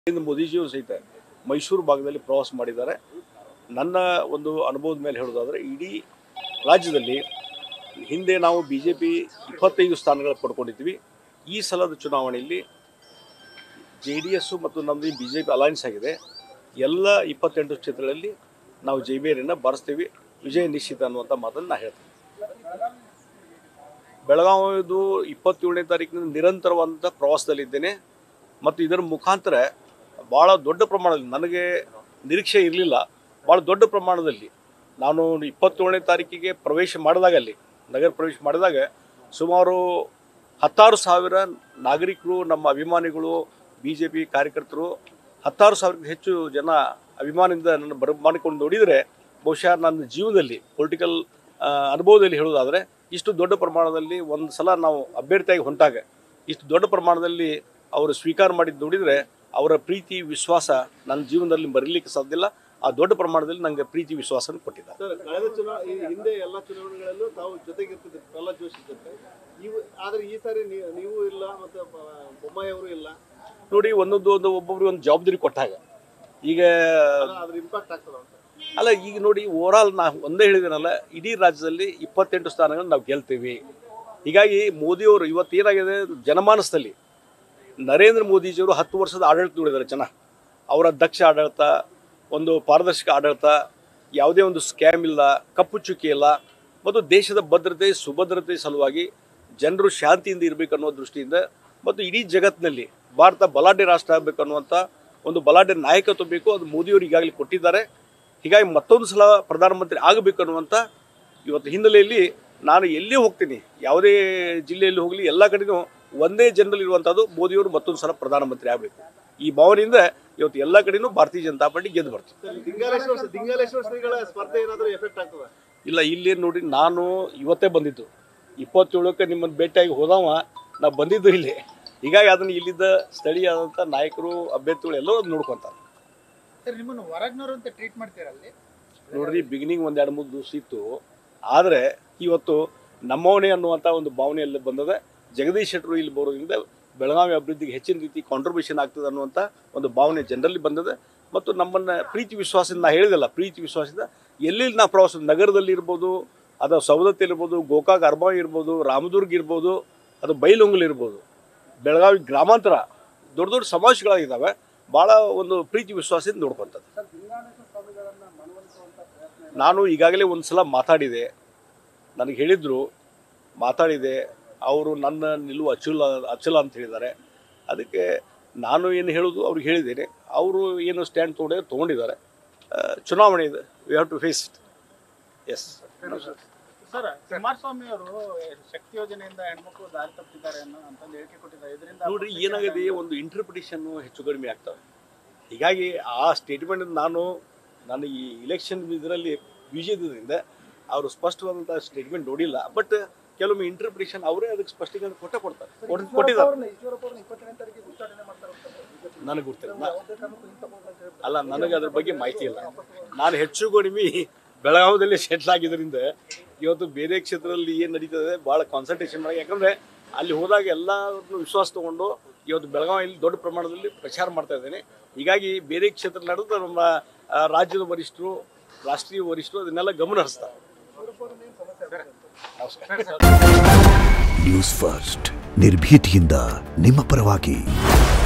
ನರೇಂದ್ರ ಮೋದಿಜಿಯವರು ಸಹಿತ ಮೈಸೂರು ಭಾಗದಲ್ಲಿ ಪ್ರವಾಸ ಮಾಡಿದ್ದಾರೆ. ನನ್ನ ಒಂದು ಅನುಭವದ ಮೇಲೆ ಹೇಳೋದಾದರೆ ಇಡೀ ರಾಜ್ಯದಲ್ಲಿ ಹಿಂದೆ ನಾವು BJP 25 ಸ್ಥಾನಗಳು ಪಡ್ಕೊಂಡಿದ್ವಿ. ಈ ಸಲದ ಚುನಾವಣೆಯಲ್ಲಿ JDS ಮತ್ತು ನಮ್ಮದು BJP ಅಲೈನ್ಸ್ ಆಗಿದೆ. ಎಲ್ಲ 28 ಕ್ಷೇತ್ರಗಳಲ್ಲಿ ನಾವು ಜೈಬೇರಿಯನ್ನು ಬಾರಿಸ್ತೀವಿ, ವಿಜಯ ನಿಶ್ಚಿತ ಅನ್ನುವಂಥ ಮಾತನ್ನು ನಾನು ಹೇಳ್ತೀನಿ. ಬೆಳಗಾವಿದು 27ನೇ ತಾರೀಕಿನ ನಿರಂತರವಾದಂಥ ಪ್ರವಾಸದಲ್ಲಿದ್ದೇನೆ ಮತ್ತು ಇದರ ಮುಖಾಂತರ ಭಾಳ ದೊಡ್ಡ ಪ್ರಮಾಣದಲ್ಲಿ ನನಗೆ ನಿರೀಕ್ಷೆ ಇರಲಿಲ್ಲ. ಭಾಳ ದೊಡ್ಡ ಪ್ರಮಾಣದಲ್ಲಿ ನಾನು 27ನೇ ತಾರೀಕಿಗೆ ಪ್ರವೇಶ ಮಾಡಿದಾಗ ಅಲ್ಲಿ ನಗರ ಪ್ರವೇಶ ಮಾಡಿದಾಗ ಸುಮಾರು 16,000 ನಾಗರಿಕರು, ನಮ್ಮ ಅಭಿಮಾನಿಗಳು, BJP ಕಾರ್ಯಕರ್ತರು 16,000ಕ್ಕೂ ಹೆಚ್ಚು ಜನ ಅಭಿಮಾನದಿಂದ ನನ್ನ ಬರಮಾಡಿಕೊಂಡು ನೋಡಿದರೆ ಬಹುಶಃ ನನ್ನ ಜೀವನದಲ್ಲಿ ಪೊಲಿಟಿಕಲ್ ಅನುಭವದಲ್ಲಿ ಹೇಳೋದಾದರೆ ಇಷ್ಟು ದೊಡ್ಡ ಪ್ರಮಾಣದಲ್ಲಿ ಒಂದು ಸಲ ನಾವು ಅಭ್ಯರ್ಥಿಯಾಗಿ ಹೊಂಟಾಗ ಇಷ್ಟು ದೊಡ್ಡ ಪ್ರಮಾಣದಲ್ಲಿ ಅವರು ಸ್ವೀಕಾರ ಮಾಡಿದ್ದು ನೋಡಿದರೆ ಅವರ ಪ್ರೀತಿ ವಿಶ್ವಾಸ ನನ್ನ ಜೀವನದಲ್ಲಿ ಮರೀಲಿಕ್ಕೆ ಸಾಧ್ಯ ಇಲ್ಲ. ಆ ದೊಡ್ಡ ಪ್ರಮಾಣದಲ್ಲಿ ನನಗೆ ಪ್ರೀತಿ ವಿಶ್ವಾಸನ ಕೊಟ್ಟಿದ್ದಾರೆ. ಸರ್, ಕಳೆದ ಹಿಂದೆ ಎಲ್ಲ ಚುನಾವಣೆಗಳಲ್ಲೂ ತಾವು ಜೊತೆಗಿರ್ತಿದ್ರು ಪ್ರಹ್ಲಾದ್ ಜೋಶಿ ಜೊತೆ. ಆದರೆ ಈ ಸಾರಿ ನೀವು ಇಲ್ಲ ಮತ್ತು ಬೊಮ್ಮಾಯಿ ಅವರು ಇಲ್ಲ ನೋಡಿ. ಒಬ್ಬೊಬ್ರಿಗೆ ಒಂದು ಜವಾಬ್ದಾರಿ ಕೊಟ್ಟಾಗ ಈಗ ಅದ್ರ ಇಂಪ್ಯಾಕ್ಟ್ ಆಗ್ತದ ಅಂತ ಅಲ್ಲ. ಈಗ ನೋಡಿ, ಓವರಾಲ್ ನಾ ಒಂದೇ ಹೇಳಿದೇನಲ್ಲ, ಇಡೀ ರಾಜ್ಯದಲ್ಲಿ 28 ಸ್ಥಾನಗಳು ನಾವು ಗೆಲ್ತೀವಿ. ಹೀಗಾಗಿ ಮೋದಿಯವರು ಇವತ್ತು ಏನಾಗಿದೆ ಜನಮಾನಸದಲ್ಲಿ, ನರೇಂದ್ರ ಮೋದಿಜಿಯವರು 10 ವರ್ಷದ ಆಡಳಿತ ನೋಡಿದ್ದಾರೆ ಜನ. ಅವರ ದಕ್ಷ ಆಡಳಿತ, ಒಂದು ಪಾರದರ್ಶಕ ಆಡಳಿತ, ಯಾವುದೇ ಒಂದು ಸ್ಕ್ಯಾಮ್ ಇಲ್ಲ, ಕಪ್ಪು ಚುಕ್ಕಿ ಇಲ್ಲ ಮತ್ತು ದೇಶದ ಭದ್ರತೆ ಸುಭದ್ರತೆ ಸಲುವಾಗಿ ಜನರು ಶಾಂತಿಯಿಂದ ಇರಬೇಕು ಅನ್ನೋ ದೃಷ್ಟಿಯಿಂದ ಮತ್ತು ಇಡೀ ಜಗತ್ತಿನಲ್ಲಿ ಭಾರತ ಬಲಾಢ್ಯ ರಾಷ್ಟ್ರ ಆಗಬೇಕು ಅನ್ನುವಂಥ ಒಂದು ಬಲಾಢ್ಯ ನಾಯಕತ್ವ ಬೇಕು, ಅದು ಮೋದಿಯವರು ಈಗಾಗಲೇ ಕೊಟ್ಟಿದ್ದಾರೆ. ಹೀಗಾಗಿ ಮತ್ತೊಂದು ಸಲ ಪ್ರಧಾನಮಂತ್ರಿ ಆಗಬೇಕು ಅನ್ನುವಂಥ ಇವತ್ತು ಹಿನ್ನೆಲೆಯಲ್ಲಿ ನಾನು ಎಲ್ಲಿ ಹೋಗ್ತೀನಿ, ಯಾವುದೇ ಜಿಲ್ಲೆಯಲ್ಲಿ ಹೋಗಲಿ, ಎಲ್ಲ ಕಡೆಯೂ ಒಂದೇ ಜನರಲ್ಲಿ ಇರುವಂಥದ್ದು ಮೋದಿಯವರು ಮತ್ತೊಂದು ಸಲ ಪ್ರಧಾನಮಂತ್ರಿ ಆಗಬೇಕು. ಈ ಭಾವನೆಯಿಂದ ಇವತ್ತು ಎಲ್ಲ ಕಡೆಯೂ ಭಾರತೀಯ ಜನತಾ ಪಾರ್ಟಿ ಗೆದ್ದು ಬರ್ತೀವಿ. ಲಿಂಗಾಲೇಶ್ವರ ಶ್ರೀಗಳ ಸ್ಪರ್ಧೆ ಏನಾದರೂ ಎಫೆಕ್ಟ್ ಆಗ್ತದೆ? ಇಲ್ಲ, ಇಲ್ಲಿ ನೋಡಿ, ನಾನು ಇವತ್ತೇ ಬಂದಿದ್ದು 27ಕ್ಕೆ ನಿಮ್ಮನ್ನು ಭೇಟಿಯಾಗಿ ಹೋದವ ನಾವು ಬಂದಿದ್ದು ಇಲ್ಲಿ. ಹೀಗಾಗಿ ಅದನ್ನು ಇಲ್ಲಿದ್ದ ಸ್ಥಳೀಯವಾದಂಥ ನಾಯಕರು, ಅಭ್ಯರ್ಥಿಗಳು ಎಲ್ಲರೂ ಅದು ನೋಡ್ಕೊತಾರೆ. ಸರ್, ನಿಮ್ಮನ್ನು ಹೊರಗ್ನವರು ಅಂತ ಟ್ರೀಟ್ ಮಾಡ್ತೀರಲ್ಲಿ? ನೋಡ್ರಿ, ಬಿಗಿನಿಂಗ್ 1-2-3 ದಿವಸ ಇತ್ತು. ಆದರೆ ಇವತ್ತು ನಮ್ಮವನೇ ಅನ್ನುವಂಥ ಒಂದು ಭಾವನೆಯಲ್ಲಿ ಬಂದದೆ. ಜಗದೀಶ್ ಶೆಟ್ಟರು ಇಲ್ಲಿ ಬರೋದ್ರಿಂದ ಬೆಳಗಾವಿ ಅಭಿವೃದ್ಧಿಗೆ ಹೆಚ್ಚಿನ ರೀತಿ ಕಾಂಟ್ರಿಬ್ಯೂಷನ್ ಆಗ್ತದೆ ಅನ್ನುವಂಥ ಒಂದು ಭಾವನೆ ಜನರಲ್ಲಿ ಬಂದಿದೆ. ಮತ್ತು ನಮ್ಮನ್ನು ಪ್ರೀತಿ ವಿಶ್ವಾಸದಿಂದ, ನಾ ಹೇಳಿದಲ್ಲ, ಪ್ರೀತಿ ವಿಶ್ವಾಸದಿಂದ ಎಲ್ಲೆಲ್ಲಿ ನಾವು ಪ್ರವಾಸ, ನಗರದಲ್ಲಿ ಇರ್ಬೋದು, ಅದು ಸವದತ್ತಿ ಇರ್ಬೋದು, ಗೋಕಾಕ್ ಅರ್ಬಾವಿ ಇರ್ಬೋದು, ರಾಮದುರ್ಗ ಇರ್ಬೋದು, ಅದು ಬೈಲೊಂಗಲ್ ಇರ್ಬೋದು, ಬೆಳಗಾವಿ ಗ್ರಾಮಾಂತರ ದೊಡ್ಡ ದೊಡ್ಡ ಸಮಾವೇಶಗಳಾಗಿದ್ದಾವೆ. ಭಾಳ ಒಂದು ಪ್ರೀತಿ ವಿಶ್ವಾಸದಿಂದ ನೋಡ್ಕೊತದ್ದು. ನಾನು ಈಗಾಗಲೇ ಒಂದು ಸಲ ಮಾತಾಡಿದೆ, ನನಗೆ ಹೇಳಿದರು, ಮಾತಾಡಿದೆ. ಅವರು ನನ್ನ ನಿಲುವು ಅಚಲ ಅಂತ ಹೇಳಿದ್ದಾರೆ. ಅದಕ್ಕೆ ನಾನು ಏನು ಹೇಳೋದು ಅವ್ರಿಗೆ ಹೇಳಿದ್ದೇನೆ. ಅವರು ಏನು ಸ್ಟ್ಯಾಂಡ್ ತೊಗೊಂಡಿದ್ದಾರೆ. ಚುನಾವಣೆ ಇದೆ, we have to face it. Yes sir, Kumaraswamy ಅವರು ಶಕ್ತಿ ಯೋಜನೆಯಿಂದ ಹೆಣ್ಮಕ್ಳು ದಾರಿ ತಪ್ಪಿದ್ದಾರೆ ಅಂತಂದು ಹೇಳಿಕೆ ಕೊಟ್ಟಿದ್ದಾರೆ. ಇದರಿಂದ ನೋಡ್ರಿ, ಏನಾಗಿದೆ, ಒಂದು ಇಂಟರ್ಪ್ರಿಟೇಷನ್ನು ಹೆಚ್ಚು ಕಡಿಮೆ ಆಗ್ತವೆ. ಹೀಗಾಗಿ ಆ ಸ್ಟೇಟ್ಮೆಂಟ್ ನಾನು ಈ ಇಲೆಕ್ಷನ್ ಇದರಲ್ಲಿ ವಿಜಯದಿಂದ ಅವರು ಸ್ಪಷ್ಟವಾದಂಥ ಸ್ಟೇಟ್ಮೆಂಟ್ ನೋಡಿಲ್ಲ. ಬಟ್ ಕೆಲವೊಮ್ಮೆ ಇಂಟರ್ಪ್ರಿಟೇಷನ್ ಅವರೇ ಅದಕ್ಕೆ ಸ್ಪಷ್ಟೀಕರಣ ಕೊಟ್ಟಿದ್ದಾರೆ. ನನಗೆ ಗೊತ್ತಿಲ್ಲ, ಅಲ್ಲ, ನನಗೆ ಅದ್ರ ಬಗ್ಗೆ ಮಾಹಿತಿ ಇಲ್ಲ. ನಾನು ಹೆಚ್ಚು ಕಡಿಮೆ ಬೆಳಗಾವಿಯಲ್ಲಿ ಸೆಟ್ಲ್ ಆಗಿದ್ದರಿಂದ ಇವತ್ತು ಬೇರೆ ಕ್ಷೇತ್ರದಲ್ಲಿ ಏನು ನಡೀತದೆ ಭಾಳ ಕಾನ್ಸಂಟ್ರೇಷನ್ ಮಾಡಿ. ಯಾಕಂದರೆ ಅಲ್ಲಿ ಹೋದಾಗ ಎಲ್ಲರನ್ನು ವಿಶ್ವಾಸ ತೊಗೊಂಡು ಇವತ್ತು ಬೆಳಗಾವಿಯಲ್ಲಿ ದೊಡ್ಡ ಪ್ರಮಾಣದಲ್ಲಿ ಪ್ರಚಾರ ಮಾಡ್ತಾ ಇದ್ದೇನೆ. ಹೀಗಾಗಿ ಬೇರೆ ಕ್ಷೇತ್ರ ನಡೆದು ನಮ್ಮ ರಾಜ್ಯದ ವರಿಷ್ಠರು, ರಾಷ್ಟ್ರೀಯ ವರಿಷ್ಠರು ಅದನ್ನೆಲ್ಲ ಗಮನ ಹರಿಸ್ತಾರೆ. ನ್ಯೂಸ್ ಫಸ್ಟ್, ನಿರ್ಭೀತಿಯಿಂದ ನಿಮ್ಮ ಪರವಾಗಿ.